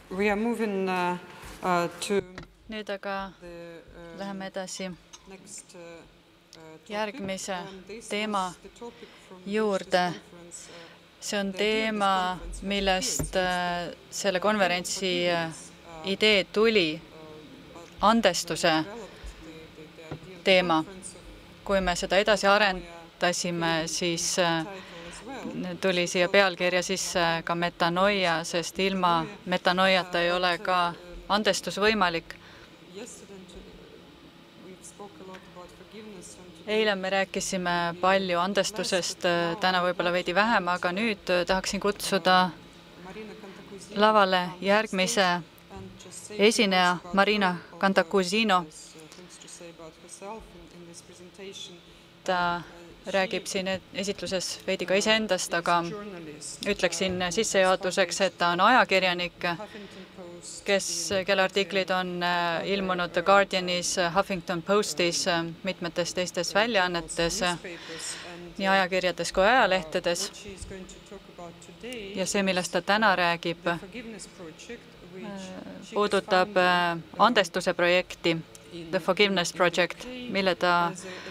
Nüüd aga läheme edasi järgmise teema juurde. See on teema, millest selle konverentsi idee tuli, andestuse teema. Kui me seda edasi arendasime, siis tuli siia pealkirja sisse ka metanoia, sest ilma metanoiata ei ole ka andestus võimalik. Eile me rääkisime palju andestusest, täna võib-olla veidi vähem, aga nüüd tahaksin kutsuda lavale järgmise esineja Marina Cantacuzino. Ta räägib siin esitluses veidi ka iseendast, aga ütleksin sissejuhatuseks, et ta on ajakirjanik, kelle artiklid on ilmunud The Guardianis, Huffington Postis, mitmetes teistes väljaannetes, nii ajakirjades kui ajalehtedes. Ja see, millest ta täna räägib, puudutab andestuse projekti, The Forgiveness Project, mille ta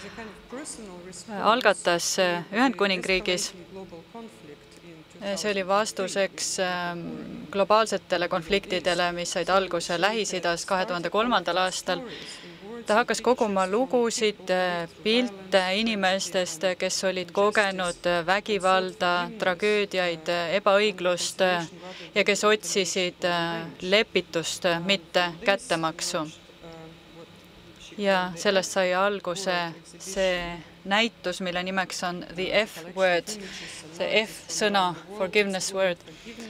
algatas Ühendkuningriigis. See oli vastuseks globaalsetele konfliktidele, mis said alguse Lähis-Idas 2003. aastal. Ta hakkas koguma lugusid, pilte inimestest, kes olid kogenud vägivalda, tragöödiaid, ebaõiglust ja kes otsisid lepitust, mitte kättemaksu. Ja sellest sai alguse see näitus, mille nimeks on The F-word, see F-sõna, forgiveness word,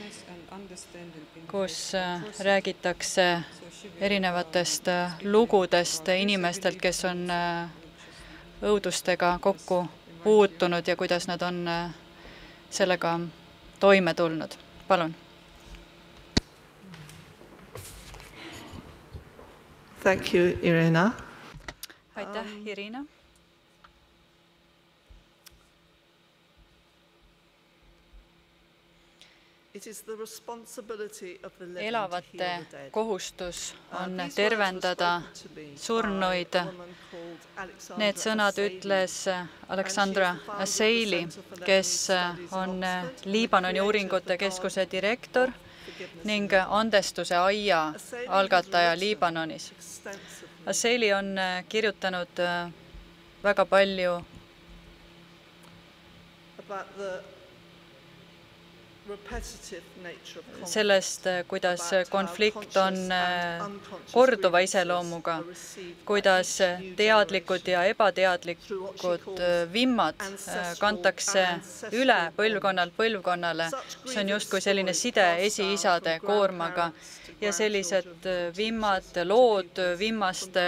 kus räägitakse erinevatest lugudest inimestelt, kes on õudustega kokku puutunud ja kuidas nad on sellega toime tulnud. Palun. Thank you, Irina. Aitäh, Irina. Elavate kohustus on tervendada surnuid. Need sõnad ütles Aleksandra Asseili, kes on Liibanoni uuringute keskuse direktor ning andestuse aia algataja Liibanonis. Asseili on kirjutanud väga palju sellest, kuidas konflikt on korduva iseloomuga, kuidas teadlikud ja ebateadlikud vimmad kantakse üle põlvkonnalt põlvkonnale. See on justkui selline side esiisade koormaga ja sellised vimmad, lood vimmast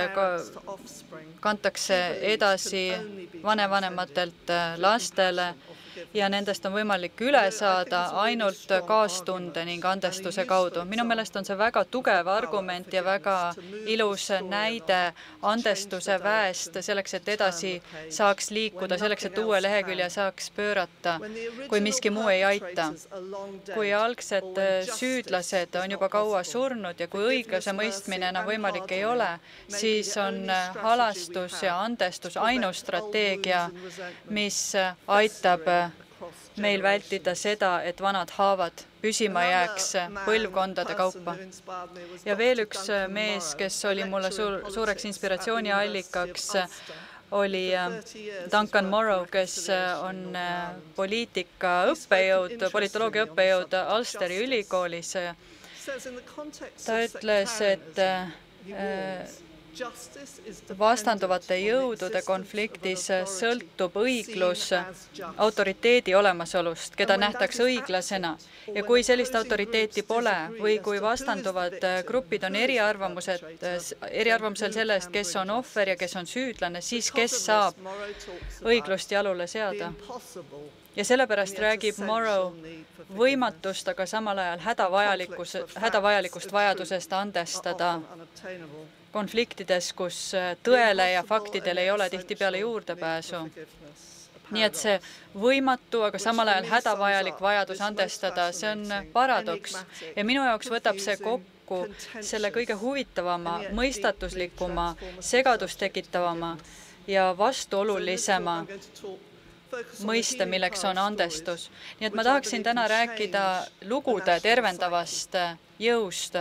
kantakse edasi vanevanematelt lastele ja nendest on võimalik üle saada ainult kaastunde ning andestuse kaudu. Minu meelest on see väga tugev argument ja väga ilus näide andestuse väest selleks, et edasi saaks liikuda, selleks, et uue lehekülje saaks pöörata, kui miski muu ei aita. Kui algsed süüdlased on juba kaua surnud ja kui õiglase mõistmine enam võimalik ei ole, siis on halastus ja andestus ainus strateegia, mis aitab meil vältida seda, et vanad haavad püsima jääks põlvkondade kaupa. Ja veel üks mees, kes oli mulle suureks inspiratsiooniallikaks, oli Duncan Morrow, kes on poliitika õppejõud, politoloogia õppejõud Ulsteri ülikoolis. Ta ütles, et vastanduvate jõudude konfliktis sõltub õiglus autoriteedi olemasolust, keda nähtakse õiglasena. Ja kui sellist autoriteeti pole või kui vastanduvad grupid on eriarvamusel sellest, kes on ohver ja kes on süüdlane, siis kes saab õiglust jalule seada. Ja sellepärast räägib Morrow võimatust, aga samal ajal hädavajalikust vajadusest andestada konfliktides, kus tõele ja faktidele ei ole tihtipeale juurdepääsu. Nii et see võimatu, aga samal ajal hädavajalik vajadus andestada, see on paradoks. Ja minu jaoks võtab see kokku selle kõige huvitavama, mõistatuslikuma, segadust tekitavama ja vastuolulisema mõiste, milleks on andestus. Nii et ma tahaksin täna rääkida lugude tervendavast jõust.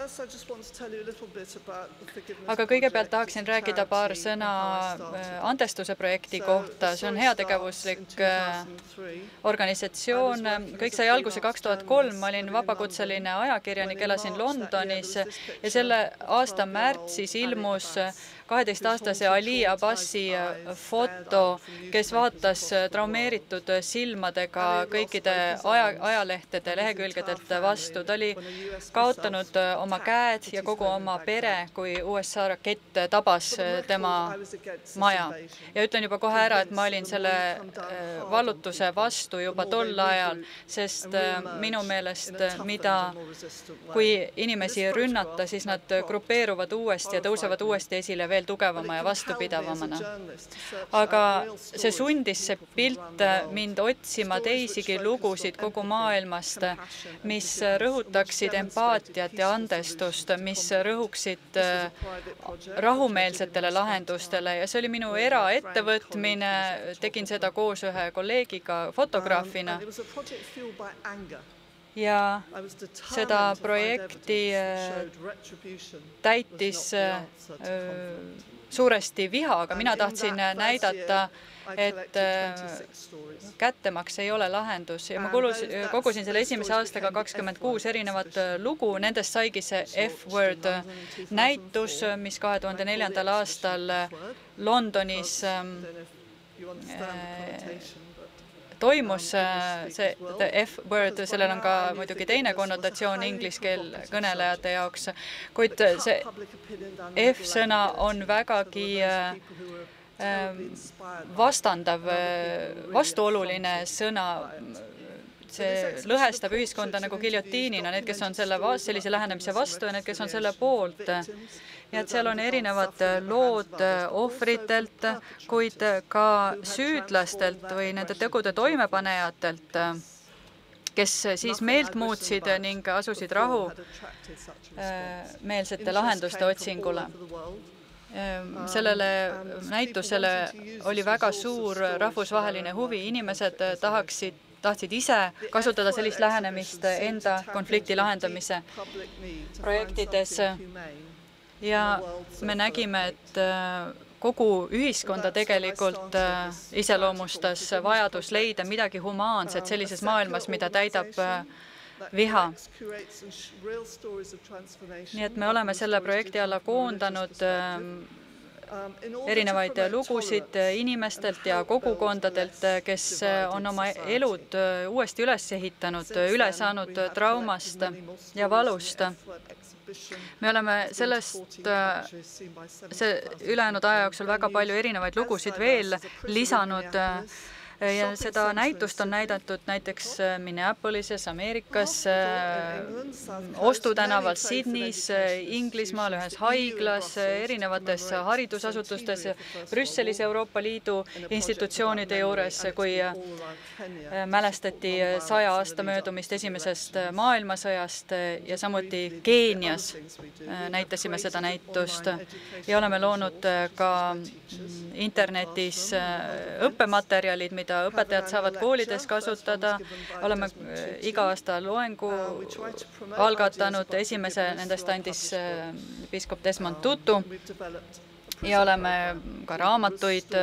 Aga kõigepealt tahaksin rääkida paar sõna andestuse projekti kohta. See on heategevuslik organisatsioon. Kõik sai alguse 2003. Ma olin vabakutseline ajakirjanik, elasin Londonis ja selle aasta märtsis ilmus 12-aastase Ali Abbasi foto, kes vaatas traumeeritud silmadega kõikide ajalehtede lehekülgedelt vastu. Ta oli kaotanud oma käed ja kogu oma pere, kui USA rakett tabas tema maja. Ja ütlen juba kohe ära, et ma olin selle vallutuse vastu juba tol ajal, sest minu meelest, kui inimesi rünnata, siis nad grupeeruvad uuesti ja tõusevad uuesti esile veel tugevama ja vastupidavamana. Aga see sundis see pilt mind otsima teisigi lugusid kogu maailmast, mis rõhutaksid empaatiat ja andestust, mis rõhuksid rahumeelsetele lahendustele ja see oli minu eraettevõtmine, tegin seda koos ühe kolleegiga fotograafina. Ja seda projekti täitis suuresti viha, aga mina tahtsin näidata, et kättemaks ei ole lahendus. Ja ma kogusin selle esimese aastaga 26 erinevat lugu, nendest saigi see F-Word näitus, mis 2004. aastal Londonis toimus, see F-word, sellel on ka muidugi teine konnotatsioon ingliskeele kõnelejate jaoks, kuid see F-sõna on vägagi vastandav, vastuoluline sõna. See lõhestab ühiskonda nagu giljotiinina, need, kes on sellise lähenemise vastu ja need, kes on selle poolt. Ja et seal on erinevad lood ohvritelt, kuid ka süüdlastelt või nende tegude toimepanejatelt, kes siis meelt muutsid ning asusid rahumeelsete lahenduste otsingule. Sellele näitusele oli väga suur rahvusvaheline huvi. Inimesed tahtsid ise kasutada sellist lähenemist enda konflikti lahendamise projektides. Ja me nägime, et kogu ühiskonda tegelikult iseloomustas vajadus leida midagi humaanset sellises maailmas, mida täidab viha. Nii et me oleme selle projekti alla koondanud erinevaid lugusid inimestelt ja kogukondadelt, kes on oma elud uuesti üles ehitanud, üle saanud traumast ja valust. Me oleme ülejäänud aja jooksul väga palju erinevaid lugusid veel lisanud ja seda näitust on näidatud näiteks Minneapolises, Ameerikas, Ostutänaval, Sydneys, Inglismaal, ühes haiglas, erinevates haridusasutustes, Brüsselis Euroopa Liidu institutsioonide juures, kui mälestati 100 aasta möödumist esimesest maailmasõjast ja samuti Keenias näitasime seda näitust ja oleme loonud ka internetis õppematerjalid, mida õpetajad saavad koolides kasutada. Oleme iga aasta loengu algatanud. Esimese nendest andis piiskop Desmond Tutu ja oleme ka raamatuid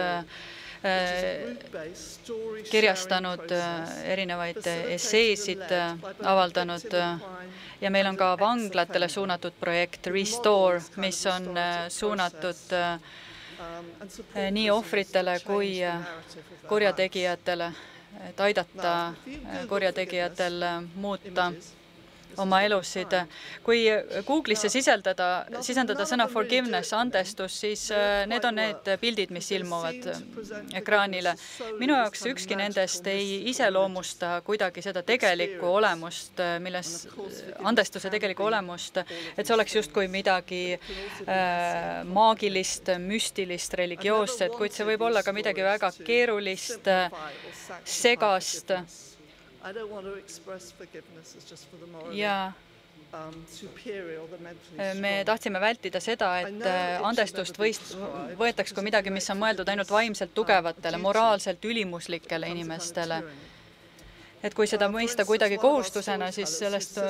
kirjastanud, erinevaid esseesid avaldanud ja meil on ka vanglatele suunatud projekt Restore, mis on suunatud nii ohvritele kui kurjategijatele, et aidata kurjategijatel muuta oma elusid. Kui Google'isse sisendada sõna forgiveness, andestus, siis need on need pildid, mis ilmuvad ekraanile. Minu jaoks ükski nendest ei iseloomusta kuidagi seda tegelikku olemust, andestuse tegelikku olemust, et see oleks justkui midagi maagilist, müstilist, religioosset, kuid see võib olla ka midagi väga keerulist, segast. Ja me tahtsime vältida seda, et andestust võetaks kui midagi, mis on mõeldud ainult vaimselt tugevatele, moraalselt ülimuslikele inimestele. Et kui seda mõista kuidagi kohustusena, siis sellest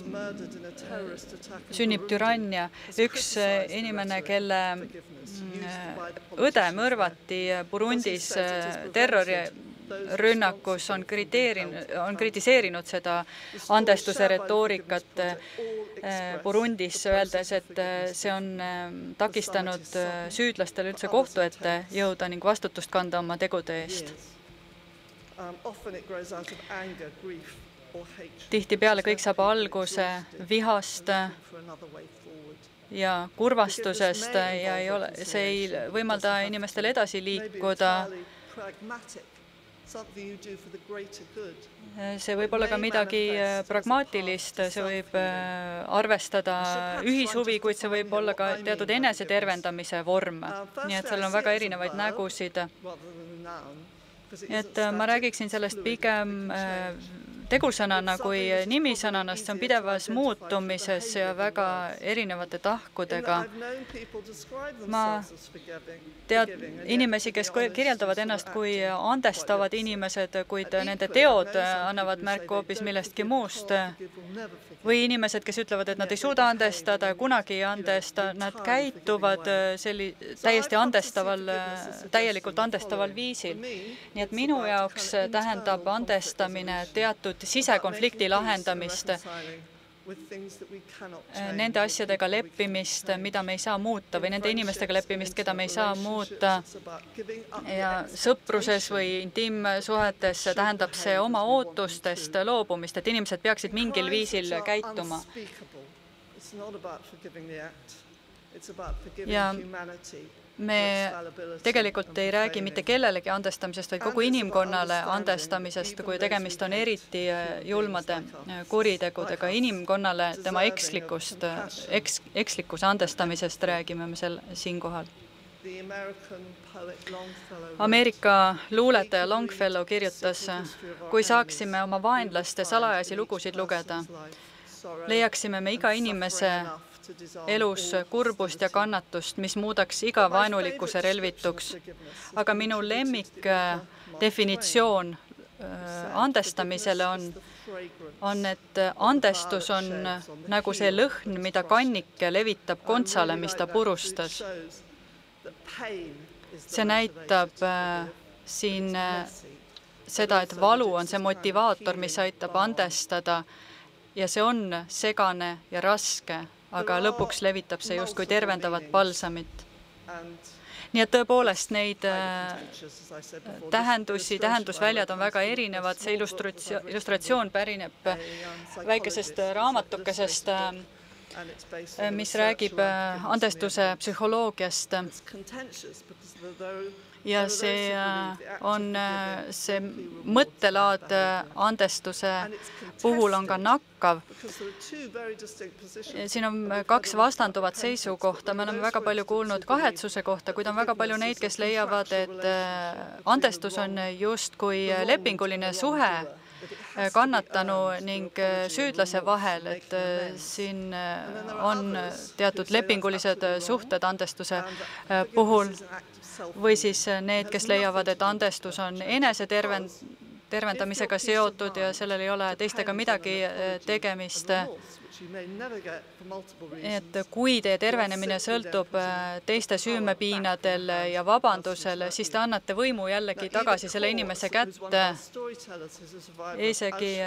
sünnib türannia. Üks inimene, kelle õde mõrvati Burundis terrorirünnakus, on kritiseerinud seda andestuse retoorikat Burundis, öeldes, et see on takistanud süüdlastel üldse kohtu ette jõuda ning vastutust kanda oma tegude eest. Tihtipeale kõik saab alguse vihast ja kurvastusest ja see ei võimalda inimestel edasi liikuda. See võib olla ka midagi pragmaatilist, see võib arvestada ühishuvi, kuid see võib olla ka teatud enesetervendamise vorm. Nii et seal on väga erinevaid nägusid. Et ma räägiksin sellest pigem tegusõnana kui nimisõnana, see on pidevas muutumises ja väga erinevate tahkudega. Ma tean inimesi, kes kirjeldavad ennast kui andestavad inimesed, kuid nende teod annavad märku hoopis millestki muust. Või inimesed, kes ütlevad, et nad ei suuda andestada, kunagi ei andesta, nad käituvad täielikult andestaval viisil. Nii et minu jaoks tähendab andestamine teatud sisekonflikti lahendamist, nende asjadega leppimist, mida me ei saa muuta, või nende inimestega leppimist, keda me ei saa muuta. Ja sõpruses või intiimsuhetes tähendab see oma ootustest loobumist, et inimesed peaksid mingil viisil käituma. Ja me tegelikult ei räägi mitte kellelegi andestamisest, vaid kogu inimkonnale andestamisest, kui tegemist on eriti julmade kuritegudega. Inimkonnale tema ekslikkuse andestamisest räägime me siinkohal. Ameerika luuletaja Longfellow kirjutas, kui saaksime oma vaenlaste salajasi lugusid lugeda, leiaksime me iga inimese elus kurbust ja kannatust, mis muudaks iga vaenulikkuse relvituks. Aga minu lemmik definitsioon andestamisele on, et andestus on nagu see lõhn, mida kannike levitab kontsale, mis ta purustas. See näitab siin seda, et valu on see motivaator, mis aitab andestada ja see on segane ja raske, aga lõpuks levitab see justkui tervendavat balsamit. Nii et tõepoolest neid tähendusväljad on väga erinevad. See illustratsioon pärineb väikesest raamatukesest, mis räägib andestuse psühholoogiast. Ja see on see mõttelaad andestuse puhul on ka nakkav. Siin on kaks vastanduvat seisukohta. Me oleme väga palju kuulnud kahetsuse kohta, kuid on väga palju neid, kes leiavad, et andestus on justkui lepinguline suhe kannatanu ning süüdlase vahel, et siin on teatud lepingulised suhted andestuse puhul. Või siis need, kes leiavad, et andestus on enesetervendamisega seotud ja sellel ei ole teistega midagi tegemist. Et kui teie tervenemine sõltub teiste süümepiinadel ja vabandusel, siis te annate võimu jällegi tagasi selle inimese kätte. Isegi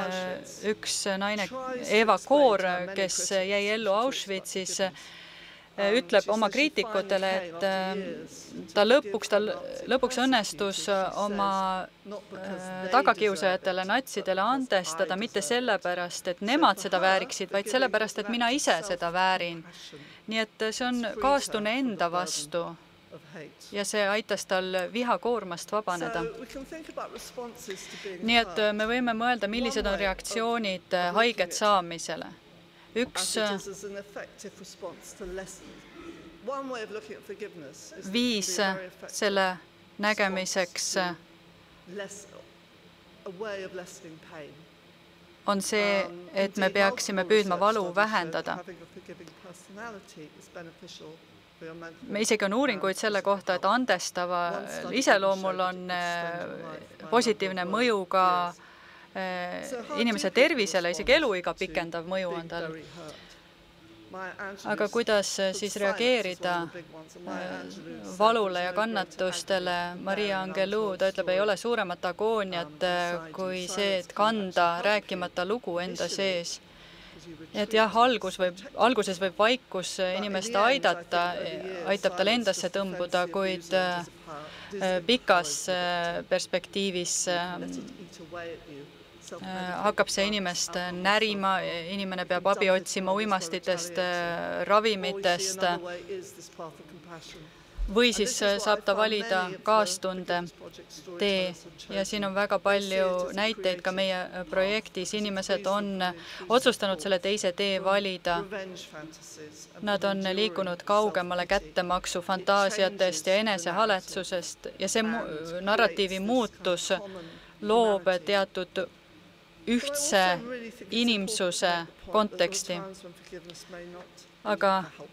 üks naine, Eva Koor, kes jäi ellu Auschwitzis, ütleb oma kriitikutele, et ta lõpuks õnnestus oma tagakiusajatele, natsidele andestada mitte sellepärast, et nemad seda vääriksid, vaid sellepärast, et mina ise seda väärin. Nii et see on kaastunne enda vastu ja see aitas tal vihakoormast vabaneda. Nii et me võime mõelda, millised on reaktsioonid haiget saamisele. Üks viis selle nägemiseks on see, et me peaksime püüdma valu vähendada. Me isegi on uuringuid selle kohta, et andestaval iseloomul on positiivne mõju ka inimese tervisele, isegi eluiga pikendav mõju on tal. Aga kuidas siis reageerida valule ja kannatustele? Maria Angelou, ta ütleb, ei ole suuremat agooniat kui see, et kanda rääkimata lugu enda sees. Et jah, alguses võib vaikus inimest aidata, aitab tal endasse tõmbuda, kuid pikas perspektiivis hakkab see inimest närima, inimene peab abi otsima uimastitest, ravimitest, või siis saab ta valida kaastunde tee ja siin on väga palju näiteid ka meie projektis. Inimesed on otsustanud selle teise tee valida. Nad on liikunud kaugemale kättemaksu fantaasiatest ja enesehaletsusest ja see narratiivi muutus loob teatud ühtse inimsuse konteksti. Aga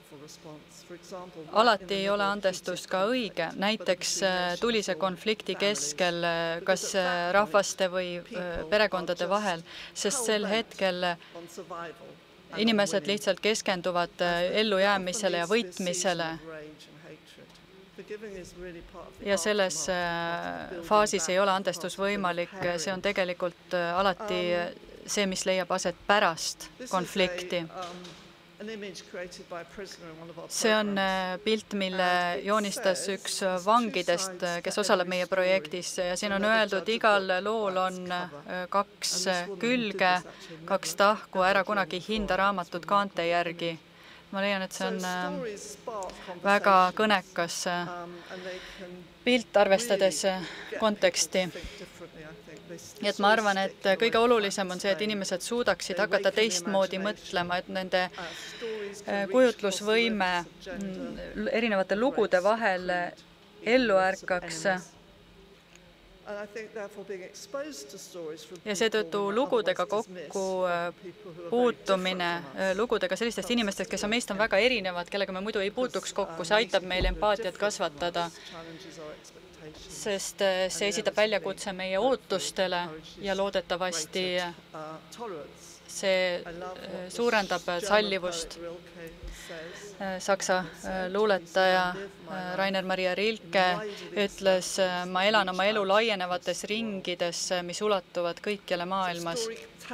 alati ei ole andestus ka õige. Näiteks tulise konflikti keskel, kas rahvaste või perekondade vahel, sest sel hetkel inimesed lihtsalt keskenduvad ellujäämisele ja võitmisele. Ja selles faasis ei ole andestus võimalik. See on tegelikult alati see, mis leiab aset pärast konflikti. See on pilt, mille joonistas üks vangidest, kes osaleb meie projektis ja siin on öeldud, igal lool on 2 külge, 2 tahku, ära kunagi hinda raamatut kaante järgi. Ma leian, et see on väga kõnekas pilt, arvestades konteksti. Nii et ma arvan, et kõige olulisem on see, et inimesed suudaksid hakata teistmoodi mõtlema, et nende kujutlusvõime erinevate lugude vahel ellu ärkaks. Ja seetõttu lugudega kokku puutumine, lugudega sellistest inimestest, kes meist on väga erinevad, kellega me muidu ei puutuks kokku, see aitab meil empaatiat kasvatada, sest see esitab väljakutse meie ootustele ja loodetavasti see suurendab sallivust. Saksa luuletaja Rainer Maria Rilke ütles, ma elan oma elu laienevates ringides, mis ulatuvad kõikjale maailmas.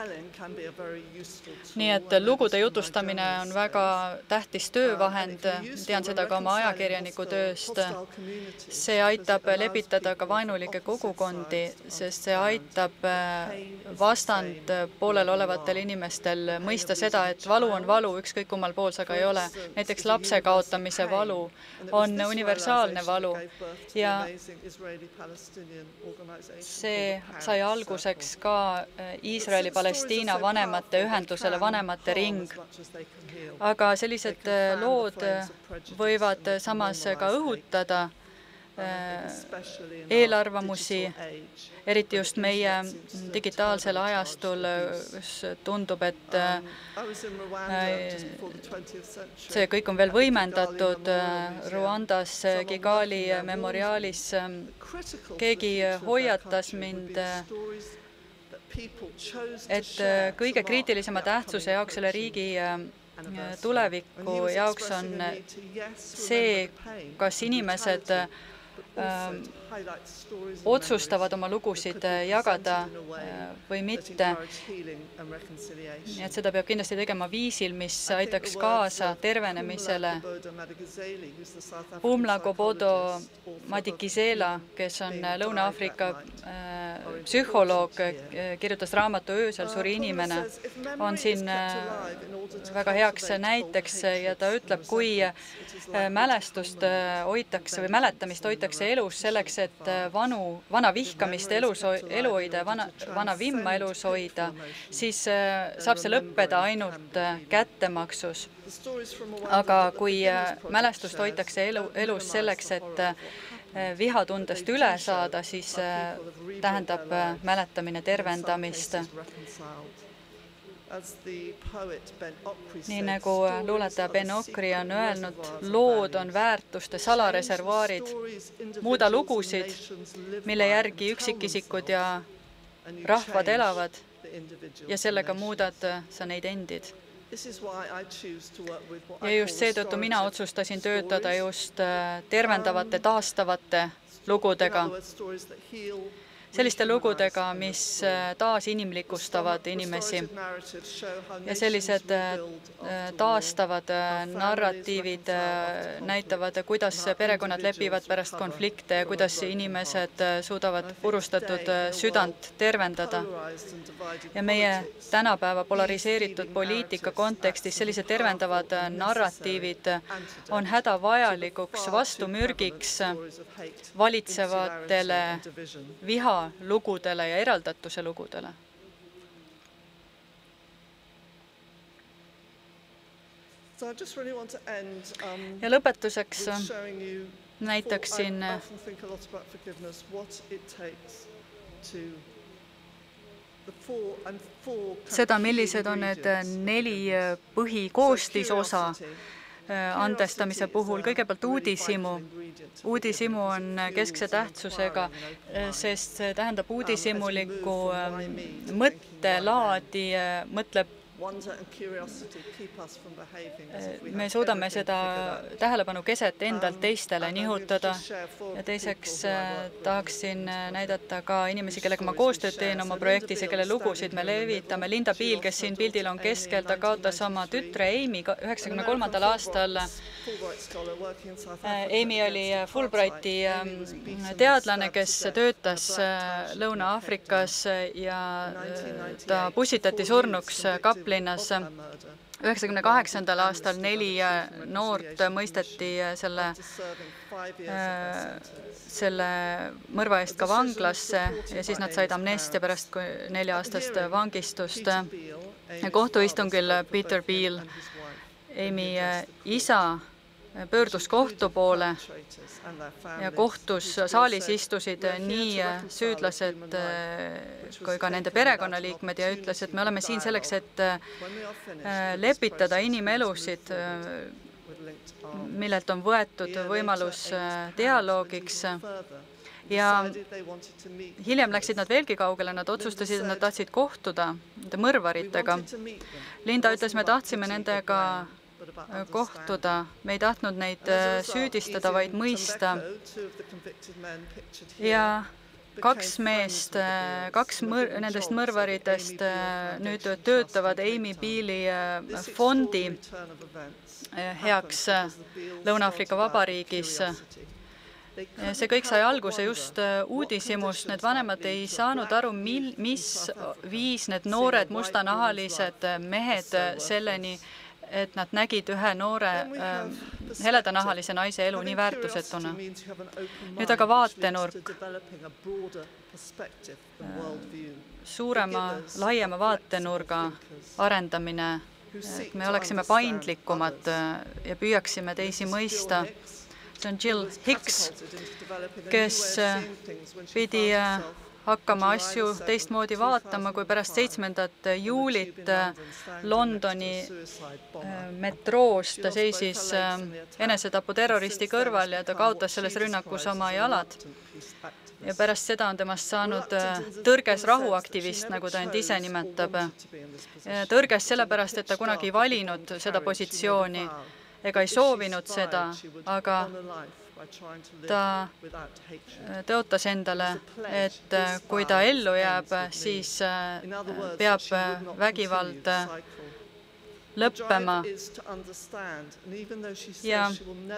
Nii et lugude jutustamine on väga tähtis töövahend, tean seda ka oma ajakirjaniku tööst. See aitab lepitada ka vaenulikke kogukondi, sest see aitab vastand poolel olevatel inimestel mõista seda, et valu on valu, ükskõik kummal pool sa ka ei ole. Näiteks lapse kaotamise valu on universaalne valu ja see sai alguseks ka Iisraeli-Palestiina vanemate ühendusele, vanemate ring. Aga sellised lood võivad samas ka õhutada eelarvamusi, eriti just meie digitaalsel ajastul, kus tundub, et see kõik on veel võimendatud. Ruandas Kigali memoriaalis keegi hoiatas mind, et kõige kriitilisema tähtsuse jaoks selle riigi tuleviku jaoks on see, kas inimesed otsustavad oma lugusid jagada või mitte. Nii et seda peab kindlasti tegema viisil, mis aitaks kaasa tervenemisele. Umla Gobodo Madikizela, kes on Lõuna-Aafrika psühholoog, kirjutas raamatu Öösel suri inimene, on siin väga heaks näiteks ja ta ütleb, kui mälestust hoitakse või mäletamist hoitakse elus selleks, et vana vihkamist elu hoida ja vana vimma elus hoida, siis saab see lõppeda ainult kättemaksus. Aga kui mälestust hoitakse elus selleks, et vihatundest üle saada, siis tähendab mäletamine tervendamist. Nii nagu luuletaja Ben Okri on öelnud, lood on väärtuste salareservaarid, muuda lugusid, mille järgi üksikisikud ja rahvad elavad ja sellega muudad sa neid endid. Ja just seetõttu mina otsustasin töötada just tervendavate, taastavate lugudega. Selliste lugudega, mis taas inimlikustavad inimesi. Ja sellised taastavad narratiivid näitavad, kuidas perekonnad lepivad pärast konflikte ja kuidas inimesed suudavad purustatud südant tervendada. Ja meie tänapäeva polariseeritud poliitika kontekstis sellised tervendavad narratiivid on hädavajalikuks vastumürgiks valitsevatele viha lugudele ja eraldatuse lugudele. Ja lõpetuseks näitaksin seda, millised on need 4 põhikoostisosa andestamise puhul. Kõigepealt uudishimu. Uudishimu on keskse tähtsusega, sest see tähendab uudishimulikku mõttelaadi, mõtleb me suudame seda tähelepanu keset endalt teistele nihutada ja teiseks tahaksin näidata ka inimesi, kellega ma koostööd teen oma projektis ja kelle lugusid me levitame. Linda Biel, kes siin pildil on keskel, ta kaotas oma tütre Amy 93. aastal. Amy oli Fulbrighti teadlane, kes töötas Lõuna-Aafrikas ja ta pussitati surnuks Kaplinnas. 98. aastal 4 noort mõisteti selle mõrva eest ka vanglasse ja siis nad said amnestia pärast 4-aastast vangistust. Kohtuistungil Peter Beal, Amy isa, pöördus kohtu poole ja kohtus saalis istusid nii süüdlased kui ka nende perekonnaliikmed ja ütles, et me oleme siin selleks, et lepitada inimelusid, millelt on võetud võimalus dialoogiks. Ja hiljem läksid nad veelgi kaugele, nad otsustasid, et nad tahtsid kohtuda nende mõrvaritega. Linda ütles, me tahtsime nendega kohtuda. Me ei tahtnud neid süüdistada, vaid mõista. Ja 2 meest, 2 nendest mõrvaritest nüüd töötavad Amy Beali fondi heaks Lõuna-Aafrika Vabariigis. See kõik sai alguse just uudishimust. Need vanemad ei saanud aru, mis viis need noored mustanahalised mehed selleni, et nad nägid ühe noore heledanahalise naise elu nii väärtusetuna. Nüüd aga vaatenurk, suurema, laiema vaatenurga arendamine, et me oleksime paindlikumad ja püüaksime teisi mõista. See on Jill Hicks, kes pidi hakkama asju teistmoodi vaatama, kui pärast 7. juulit Londoni metroos ta seisis enesetapu terroristi kõrval ja ta kaotas selles rünnakus oma jalad. Ja pärast seda on temast saanud tõrges rahuaktivist, nagu ta end ise nimetab. Tõrges sellepärast, et ta kunagi ei valinud seda positsiooni ega ei soovinud seda, aga ta tõotas endale, et kui ta ellu jääb, siis peab vägivald lõppema. Ja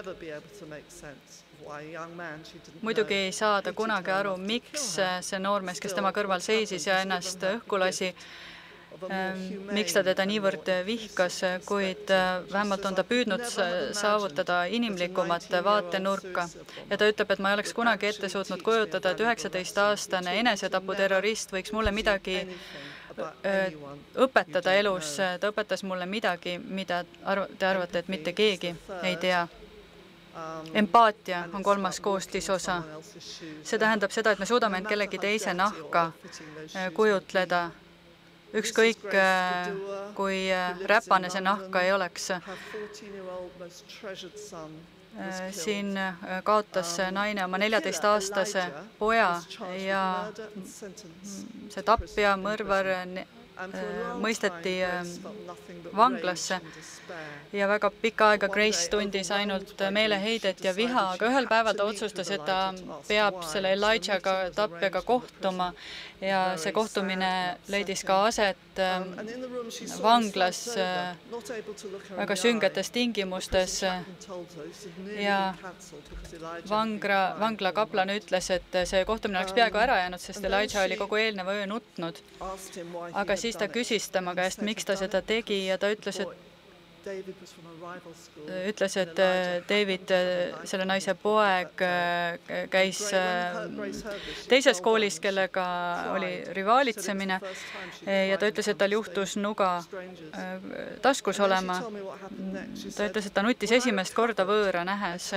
muidugi ei saa ta kunagi aru, miks see noormees, kes tema kõrval seisis ja ennast õhku lasi, miks ta teda niivõrd vihkas, kuid vähemalt on ta püüdnud saavutada inimlikumat vaatenurka. Ja ta ütleb, et ma ei oleks kunagi ette suutnud kujutada, et 19-aastane enesetaputerrorist võiks mulle midagi õpetada elus. Ta õpetas mulle midagi, mida te arvate, et mitte keegi ei tea. Empaatia on kolmas koostisosa. See tähendab seda, et me suudame end kellegi teise nahka kujutleda. Ükskõik, kui räpane see nahka ei oleks. Siin kaotas naine oma 14-aastase poja ja see tapja, mõrvar mõisteti vanglasse ja väga pikka aega Grace tundis ainult meeleheidet ja viha, aga ühel päeval ta otsustas, et ta peab selle Elijah'ga, tapjaga kohtuma ja see kohtumine leidis ka aset vanglas väga süngetes tingimustes ja vangla kaplan ütles, et see kohtumine oleks peaaegu ära jäänud, sest Elijah oli kogu eelneva öö nutnud. Aga siis ta küsis tema käest, miks ta seda tegi ja ta ütles, et David, selle naise poeg, käis teises koolis, kellega oli rivalitsemine ja ta ütles, et tal juhtus nuga taskus olema. Ta ütles, et ta nutis esimest korda võõra nähes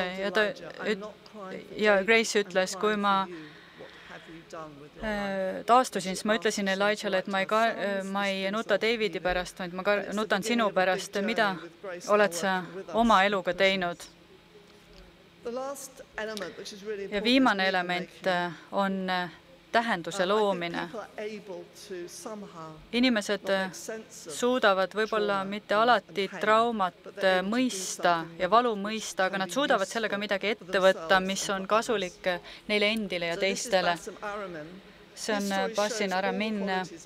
ja Grace ütles, kui ma taastusin, siis ma ütlesin Elijah'le, et ma ei nuta Davidi pärast, vaid ma nutan sinu pärast. Mida oled sa oma eluga teinud? Ja viimane element on tähenduse loomine. Inimesed suudavad võib-olla mitte alati traumat mõista ja valu mõista, aga nad suudavad sellega midagi ette võtta, mis on kasulik neile endile ja teistele. See on Basim Aramin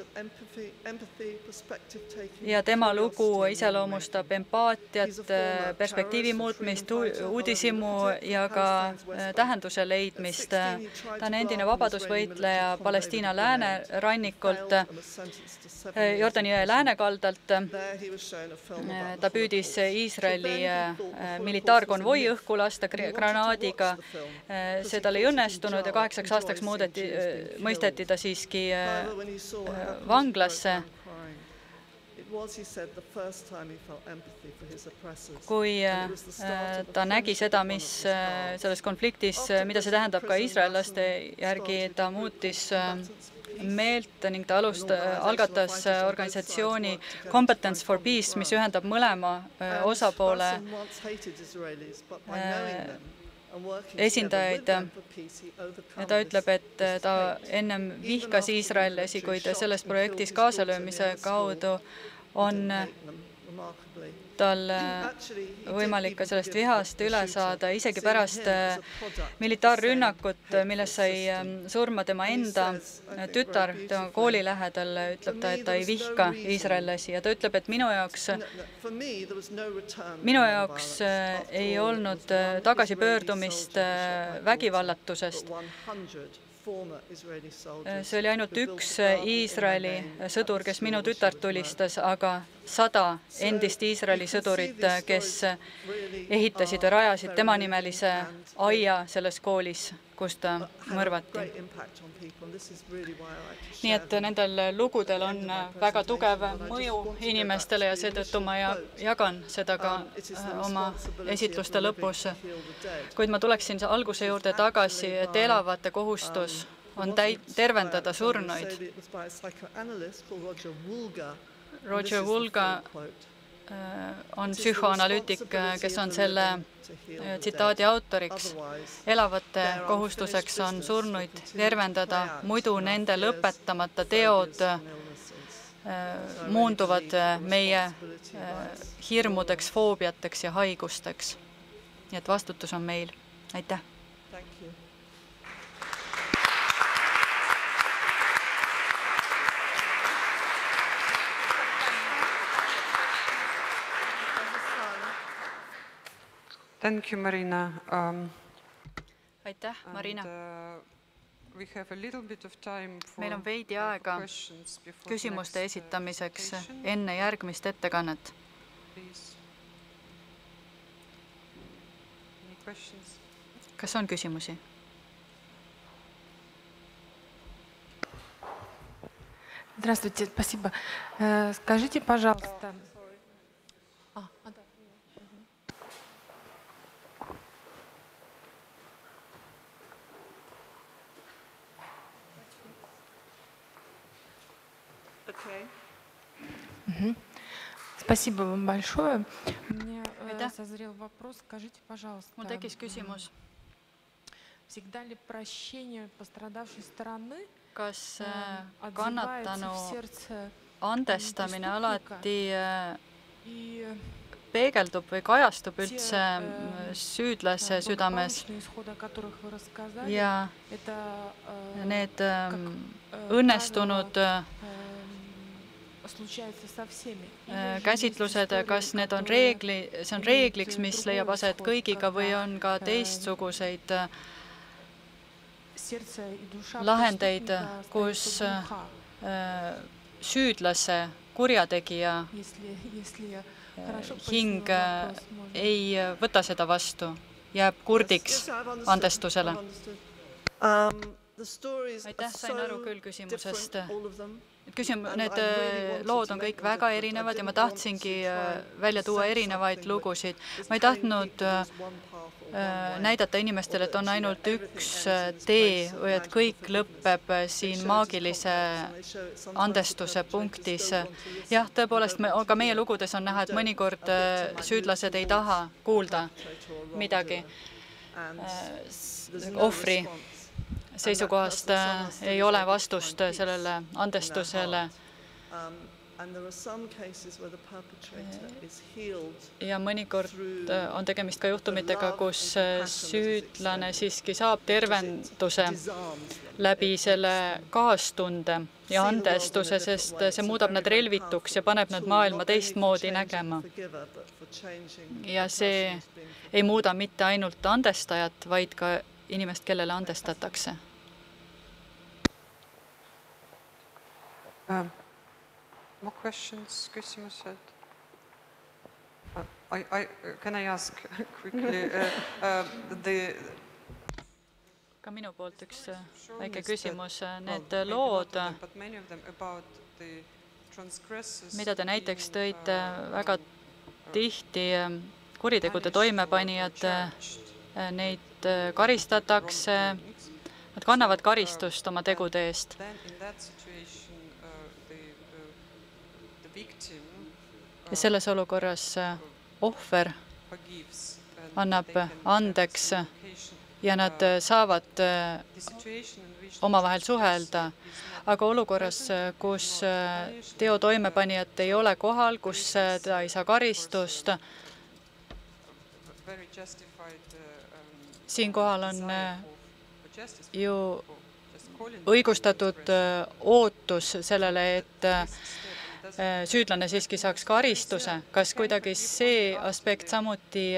ja tema lugu iseloomustab empaatiat, perspektiivi muutmist, uudishimu ja ka tähenduse leidmist. Ta on endine vabadusvõitleja Palestiina läänerannikult, Jordani jõe läänekaldalt. Ta püüdis Iisraeli militaarkonvoi õhku lasta granaadiga. See tal ei õnnestunud ja 8 aastaks mõisteti ta siiski vanglasse. Kui ta nägi seda, mis selles konfliktis, mida see tähendab ka iisraellaste järgi, ta muutis meelt ning ta algatas organisatsiooni Competence for Peace, mis ühendab mõlema osapoole esindajaid ja ta ütleb, et ta ennem vihkas iisraellasi, kuid selles projektis kaasalöömise kaudu on tal võimalik ka sellest vihast üle saada, isegi pärast militaarrünnakut, milles sai surma tema enda tütar, tema kooli lähedal, ütleb ta, et ta ei vihka iisraellasi ja ta ütleb, et minu jaoks ei olnud tagasipöördumist vägivallatusest. See oli ainult üks Iisraeli sõdur, kes minu tütart tulistas, aga 100 endist Iisraeli sõdurit, kes ehitasid ja rajasid temanimelise aia selles koolis, kus ta mõrvati. Nii et nendel lugudel on väga tugev mõju inimestele ja seetõttu ma jagan seda ka oma esitluste lõpus. Kuid ma tuleksin alguse juurde tagasi, et elavate kohustus on tervendada surnuid. Roger Vulga on psühhoanalüütik, kes on selle tsitaadi autoriks. Elavate kohustuseks on surnuid tervendada, muidu nende lõpetamata teod muunduvad meie hirmudeks, foobiateks ja haigusteks. Nii et vastutus on meil. aitäh! Thank you. Thank you, Marina. Aitäh, Marina! We have a little bit of time for Meil on veidi aega küsimuste esitamiseks enne järgmist ettekannet. Kas on küsimusi? Здравствуйте, спасибо. Скажите, пожалуйста. Спасибо вам большое. Мне созрел вопрос. Скажите, пожалуйста, Mul tekkis küsimus. всегда ли прощение пострадавшей стороны Kas отзывается kannatanu в сердце andestamine alati и peegeldub või kajastub üldse süüdlase südames благополучные исходы, о которых вы рассказали, ja это need õnnestunud случается со всеми. käsitlused, kas need on see on reegliks, mis leiab aset kõigiga või on ka teistsuguseid lahendeid, kus süüdlase, kurjategija hing ei võta seda vastu, jääb kurdiks andestusele. Aitäh, sain aru küll küsimusest. Need lood on kõik väga erinevad ja ma tahtsingi välja tuua erinevaid lugusid. Ma ei tahtnud näidata inimestele, et on ainult üks tee või et kõik lõpeb siin maagilise andestuse punktis. Jah, tõepoolest, ka meie lugudes on näha, et mõnikord süüdlased ei taha kuulda midagi. Ohvri seisukohast ei ole vastust sellele andestusele. Ja mõnikord on tegemist ka juhtumitega, kus süüdlane siiski saab tervenduse läbi selle kaastunde ja andestuse, sest see muudab nad relvituks ja paneb nad maailma teistmoodi nägema. Ja see ei muuda mitte ainult andestajat, vaid ka inimest, kellele andestatakse. More questions, küsimused? Can I ask quickly? Ka minu poolt üks väike küsimus. Need lood, mida te näiteks tõite, väga tihti kuritegude toimepanijad, neid karistatakse, nad kannavad karistust oma tegude eest. Ja selles olukorras ohver annab andeks ja nad saavad omavahel suhelda. Aga olukorras, kus teo toimepanijat ei ole kohal, kus ta ei saa karistust, siinkohal on ju õigustatud ootus sellele, et süüdlane siiski saaks karistuse. Kas kuidagi see aspekt samuti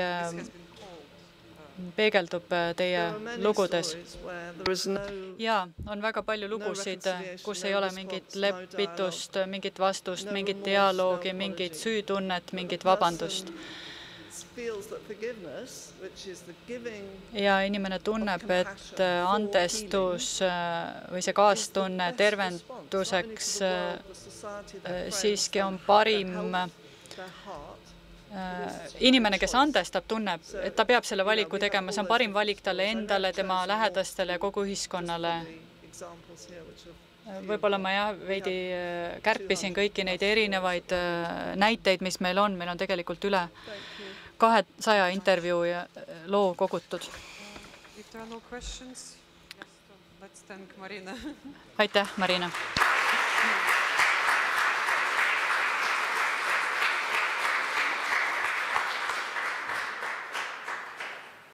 peegeldub teie lugudes? Jaa, on väga palju lugusid, kus ei ole mingit lepitust, mingit vastust, mingit dialoogi, mingit süütunnet, mingit vabandust. Ja inimene tunneb, et andestus või see kaastunne tervenduseks siiski on parim. Inimene, kes andestab, tunneb, et ta peab selle valiku tegema, see on parim valik talle endale, tema lähedastele ja kogu ühiskonnale. Võib-olla ma veidi kärpisin kõiki neid erinevaid näiteid, mis meil on tegelikult üle 200 intervjuu ja loo kogutud. Aitäh, Marina!